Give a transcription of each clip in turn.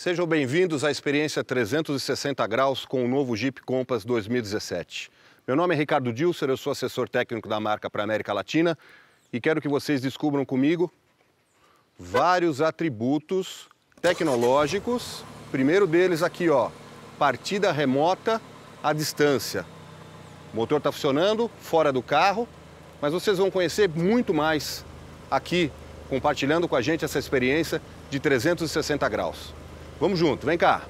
Sejam bem-vindos à experiência 360 graus com o novo Jeep Compass 2017. Meu nome é Ricardo Dilser, eu sou assessor técnico da marca para a América Latina e quero que vocês descubram comigo vários atributos tecnológicos. Primeiro deles aqui, ó, partida remota à distância. O motor está funcionando fora do carro, mas vocês vão conhecer muito mais aqui, compartilhando com a gente essa experiência de 360 graus. Vamos junto, vem cá.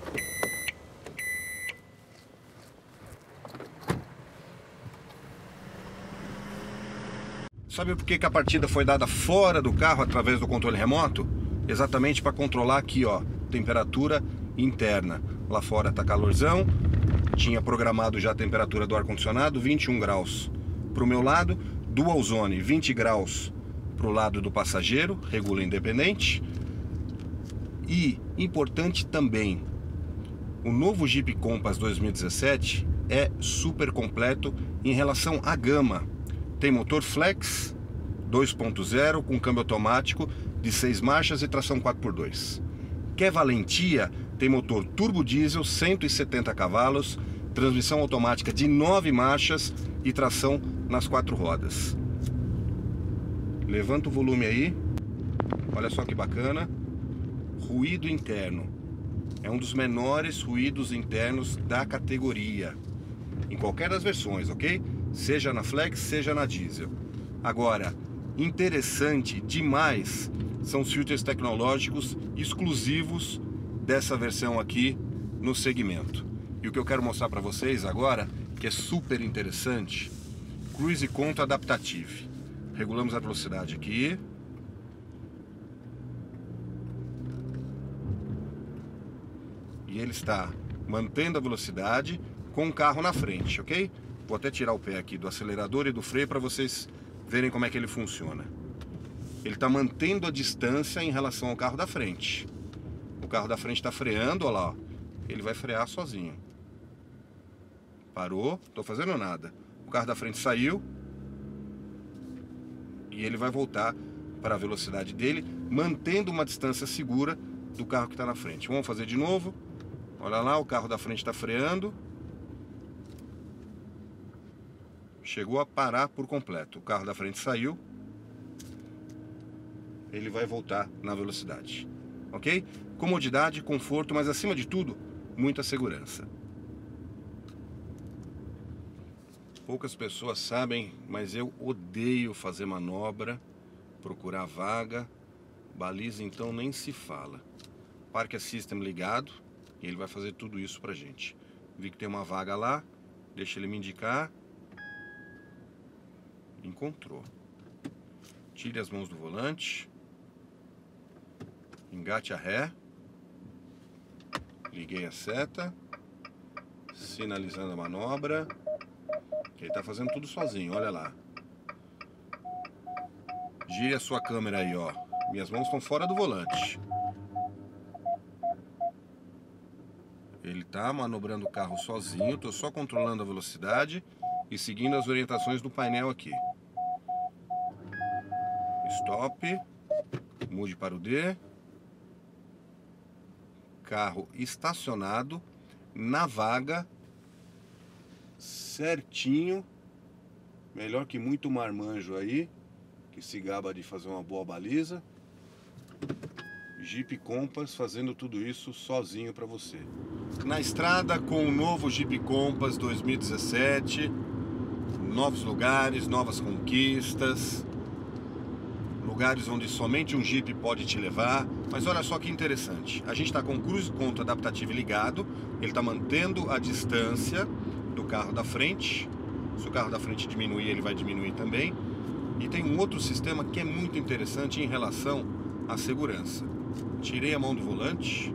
Sabe por que a partida foi dada fora do carro através do controle remoto? Exatamente para controlar aqui, ó, temperatura interna. Lá fora tá calorzão, tinha programado já a temperatura do ar-condicionado, 21 graus para o meu lado, dual zone, 20 graus para o lado do passageiro, regula independente. E, importante também, o novo Jeep Compass 2017 é super completo em relação à gama. Tem motor flex 2.0 com câmbio automático de 6 marchas e tração 4x2. Quer valentia? Tem motor turbo diesel 170 cavalos, transmissão automática de 9 marchas e tração nas 4 rodas. Levanta o volume aí, olha só que bacana. Ruído interno. É um dos menores ruídos internos da categoria. Em qualquer das versões, ok? Seja na Flex, seja na Diesel. Agora, interessante demais são os filtros tecnológicos exclusivos dessa versão aqui no segmento. E o que eu quero mostrar para vocês agora, que é super interessante, Cruise Control Adaptative. Regulamos a velocidade aqui. E ele está mantendo a velocidade com o carro na frente, ok? Vou até tirar o pé aqui do acelerador e do freio para vocês verem como é que ele funciona. Ele está mantendo a distância em relação ao carro da frente. O carro da frente está freando, olha lá, ó. Ele vai frear sozinho. Parou, estou fazendo nada. O carro da frente saiu e ele vai voltar para a velocidade dele, mantendo uma distância segura do carro que está na frente. Vamos fazer de novo. Olha lá, o carro da frente está freando. Chegou a parar por completo. O carro da frente saiu. Ele vai voltar na velocidade. Ok? Comodidade, conforto, mas acima de tudo, muita segurança. Poucas pessoas sabem, mas eu odeio fazer manobra, procurar vaga. Baliza então nem se fala. Park Assistant ligado. E ele vai fazer tudo isso pra gente. Vi que tem uma vaga lá, deixa ele me indicar. Encontrou. Tire as mãos do volante. Engate a ré. Liguei a seta. Sinalizando a manobra. Ele tá fazendo tudo sozinho, olha lá. Gire a sua câmera aí, ó. Minhas mãos estão fora do volante. Ele está manobrando o carro sozinho, estou só controlando a velocidade e seguindo as orientações do painel aqui. Stop, mude para o D. Carro estacionado na vaga, certinho, melhor que muito marmanjo aí, que se gaba de fazer uma boa baliza. Jeep Compass fazendo tudo isso sozinho para você. Na estrada com o novo Jeep Compass 2017, novos lugares, novas conquistas, lugares onde somente um Jeep pode te levar. Mas olha só que interessante, a gente está com o Cruise Control Adaptative ligado, ele está mantendo a distância do carro da frente. Se o carro da frente diminuir, ele vai diminuir também. E tem um outro sistema que é muito interessante em relação à segurança. Tirei a mão do volante.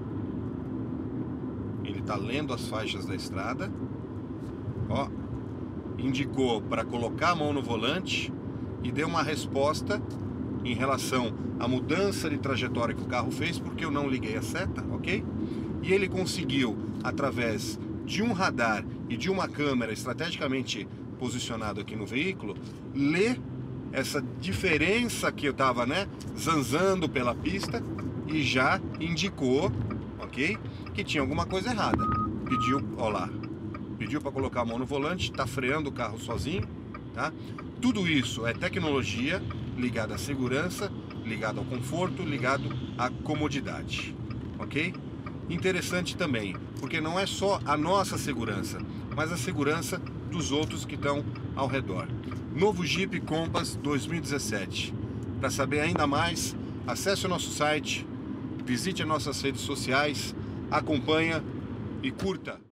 Ele está lendo as faixas da estrada. Ó, indicou para colocar a mão no volante e deu uma resposta em relação à mudança de trajetória que o carro fez, porque eu não liguei a seta, ok? E ele conseguiu, através de um radar e de uma câmera estrategicamente posicionado aqui no veículo, ler essa diferença que eu estava, né, zanzando pela pista e já indicou, ok, que tinha alguma coisa errada. Pediu, ó lá, pediu para colocar a mão no volante, está freando o carro sozinho, tá? Tudo isso é tecnologia ligada à segurança, ligada ao conforto, ligado à comodidade, ok? Interessante também, porque não é só a nossa segurança, mas a segurança dos outros que estão ao redor. Novo Jeep Compass 2017. Para saber ainda mais, acesse o nosso site, visite as nossas redes sociais, acompanha e curta.